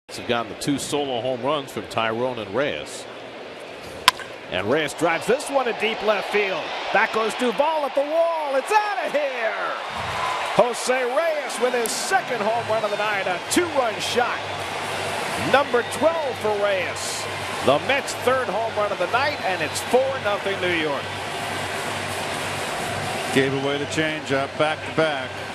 Have gotten the 2 solo home runs from Tyrone and Reyes. And Reyes drives this one to deep left field. That goes Duvall at the wall. It's out of here. José Reyes with his 2nd home run of the night, a 2-run shot. Number 12 for Reyes. The Mets' 3rd home run of the night, and it's 4-0 New York. Gave away the changeup back to back.